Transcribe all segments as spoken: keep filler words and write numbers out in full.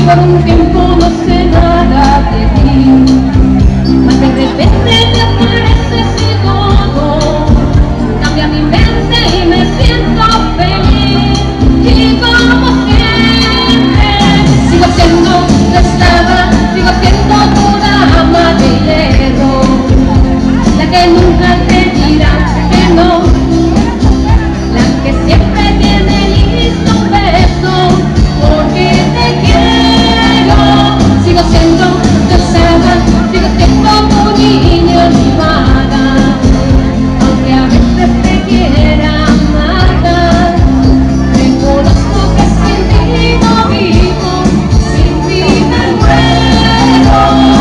por un tiempo no sé nada de ti, mas de repente me apareces y todo cambia mi mente y me siento feliz. Y como siempre sigo siendo tu esclava, sigo siendo tu dama de hierro, la que nunca te dirá que no, la que siempre tiene listo un beso porque te quiero. Sigo siendo tu esclava, sigo siendo tu niña mimada, aunque a veces te quiera matar. Reconozco que sin ti no vivo, sin ti me muero.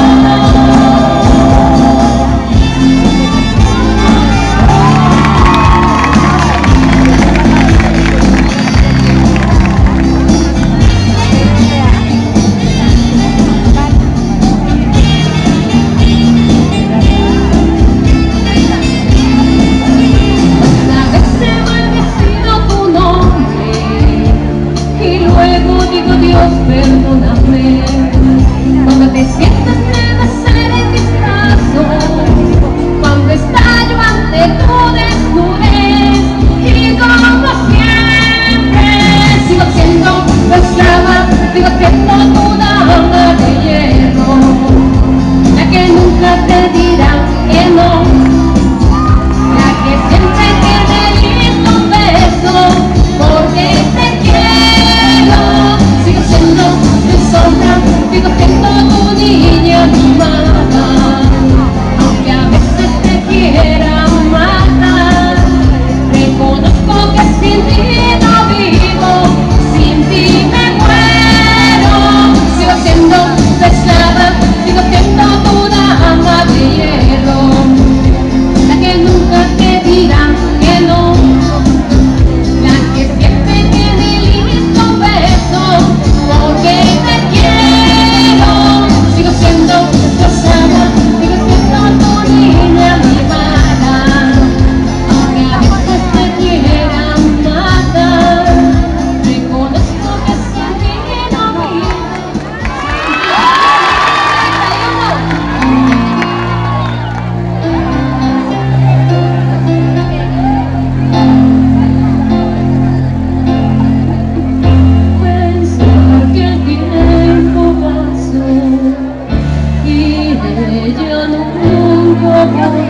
Dios, perdóname, cuando te sientas me besaré en mis brazos, cuando estallo ante tu desnudez. Y como siempre sigo siendo tu esclava, sigo siendo tu dama de hierro, la que nunca te dirá que no, la que siempre tiene listo un beso porque te quiero. Sigo siendo tu sombra, sigo siendo tu niña mimada, aunque a veces te quiera matar. Reconozco que sin ti no vivo, sin ti me muero. Sigo siendo tu esclava, sigo siendo tu dama de hierro, la que nunca te dirá que no, la que siempre tiene listo un beso porque te quiero. Sigo siendo tu esclava, sigo siendo tu niña mimada, aunque a veces te quiera matar. Reconozco que sin ti no vivo. Pensar que el tiempo pasó y ella nunca volvió.